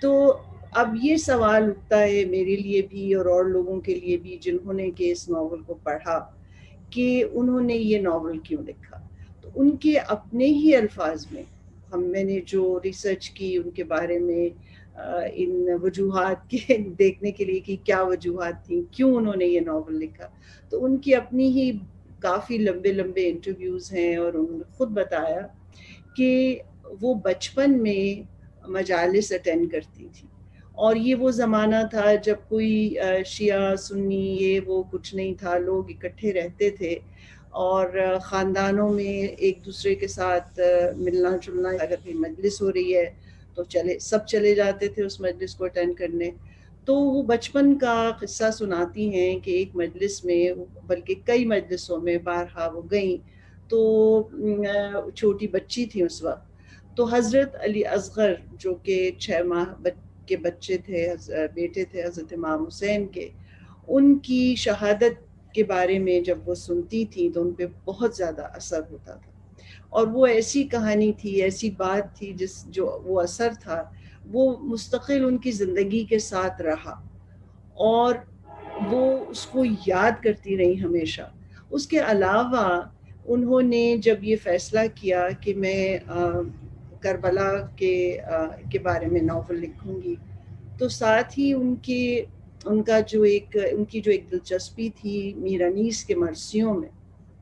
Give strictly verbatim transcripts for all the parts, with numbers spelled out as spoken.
تو اب یہ سوال اٹھتا ہے میرے لیے بھی اور اور لوگوں کے لیے بھی جنہوں نے کہ اس ناول کو پڑھا کہ انہوں نے یہ ناول کیوں لکھا. تو ان کے اپنے ہی الفاظ میں ہم میں نے جو ریسرچ کی ان کے بارے میں ان وجوہات کے دیکھنے کے لیے کہ کیا وجوہات تھیں کیوں انہوں نے یہ ناول لکھا، تو ان کی اپنی ہی کافی لمبے لمبے انٹرویوز ہیں اور انہوں نے خود بتایا کہ وہ بچپن میں مجالس اٹینڈ کرتی تھی اور یہ وہ زمانہ تھا جب کوئی شیعہ سنی یہ وہ کچھ نہیں تھا، لوگ اکٹھے رہتے تھے اور خاندانوں میں ایک دوسرے کے ساتھ ملنا جلنا، اگر کوئی مجلس ہو رہی ہے تو چلے سب چلے جاتے تھے اس مجلس کو اٹینڈ کرنے. تو وہ بچپن کا قصہ سناتی ہیں کہ ایک مجلس میں، بلکہ کئی مجلسوں میں بارہا وہ گئیں، تو چھوٹی بچی تھی اس وقت، تو حضرت علی اصغر جو کہ چھ ماہ کے بچے تھے، بیٹے تھے حضرت امام حسین کے، ان کی شہادت کے بارے میں جب وہ سنتی تھی تو ان پہ بہت زیادہ اثر ہوتا تھا. اور وہ ایسی کہانی تھی، ایسی بات تھی جس جو وہ اثر تھا وہ مستقل ان کی زندگی کے ساتھ رہا اور وہ اس کو یاد کرتی رہی ہمیشہ. اس کے علاوہ انہوں نے جب یہ فیصلہ کیا کہ میں کربلا کے کے بارے میں ناول لکھوں گی، تو ساتھ ہی ان کے ان کا جو ایک ان کی جو ایک دلچسپی تھی میر انیس کے مرثیوں میں،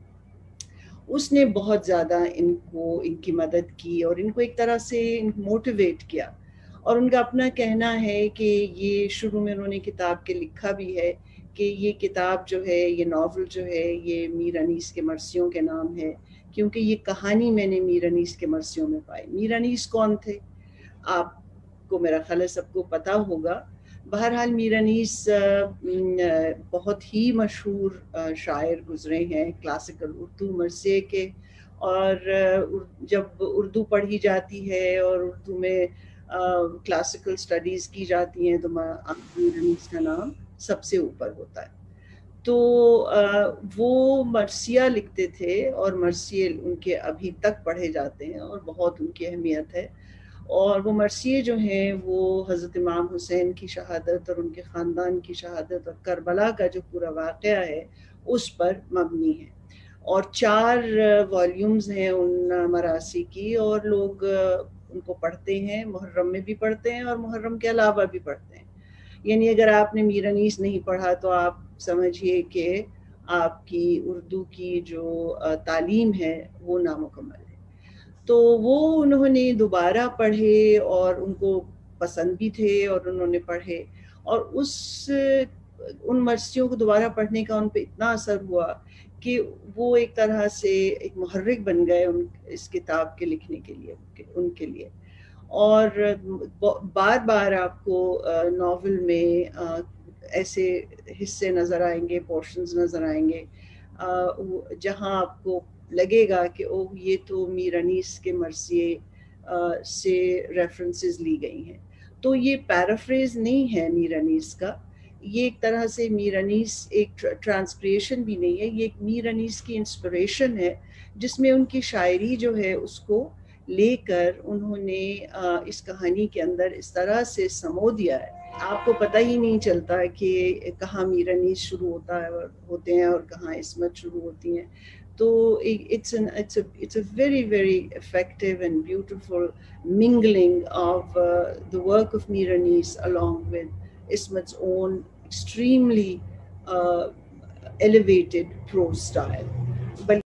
اس نے بہت زیادہ ان کو ان کی مدد کی اور ان کو ایک طرح سے موٹیویٹ کیا. اور ان کا اپنا کہنا ہے کہ یہ شروع میں انہوں نے کتاب کے لکھا بھی ہے کہ یہ کتاب جو ہے، یہ ناول جو ہے، یہ میر انیس کے مرثیوں کے نام ہے، کیونکہ یہ کہانی میں نے میر انیس کے مرثیوں میں پائی. میر انیس کون تھے آپ کو میرا خیال ہے سب کو پتہ ہوگا. بہرحال میر انیس بہت ہی مشہور شاعر گزرے ہیں کلاسیکل اردو مرثیے کے، اور جب اردو پڑھی جاتی ہے اور اردو میں کلاسیکل سٹڈیز کی جاتی ہیں تو میر انیس کا نام سب سے اوپر ہوتا ہے. تو وہ مرثیہ لکھتے تھے اور مرثیے ان کے ابھی تک پڑھے جاتے ہیں اور بہت ان کی اہمیت ہے. اور وہ مرثیے جو ہیں وہ حضرت امام حسین کی شہادت اور ان کے خاندان کی شہادت اور کربلا کا جو پورا واقعہ ہے اس پر مبنی ہے. اور چار والیومز ہیں ان مراثی کی اور لوگ ان کو پڑھتے ہیں، محرم میں بھی پڑھتے ہیں اور محرم کے علاوہ بھی پڑھتے ہیں. یعنی اگر آپ نے میر انیس نہیں پڑھا تو آپ سمجھیے کہ آپ کی اردو کی جو تعلیم ہے وہ نامکمل ہے. تو وہ انہوں نے دوبارہ پڑھے اور ان کو پسند بھی تھے اور انہوں نے پڑھے، اور اس ان مرثیوں کو دوبارہ پڑھنے کا ان پہ اتنا اثر ہوا کہ وہ ایک طرح سے ایک محرک بن گئے ان اس کتاب کے لکھنے کے لیے ان کے لیے. اور بار بار آپ کو ناول میں ایسے حصے نظر آئیں گے، پورشنز نظر آئیں گے جہاں آپ کو لگے گا کہ او یہ تو میر انیس کے مرثیے سے ریفرنسز لی گئی ہیں. تو یہ پیرافریز نہیں ہے میر انیس کا، یہ ایک طرح سے میر انیس ایک ٹرانسکریشن بھی نہیں ہے، یہ ایک میر انیس کی انسپریشن ہے جس میں ان کی شاعری جو ہے اس کو لے کر انہوں نے اس کہانی کے اندر اس طرح سے سمو دیا ہے آپ کو پتہ ہی نہیں چلتا کہ کہاں میر انیس شروع ہوتا ہے ہوتے ہیں اور کہاں عصمت شروع ہوتی ہیں. تو it's an it's a it's a very very effective and beautiful mingling of uh, the work of Mir Anis along with Ismat's own extremely uh, elevated prose style.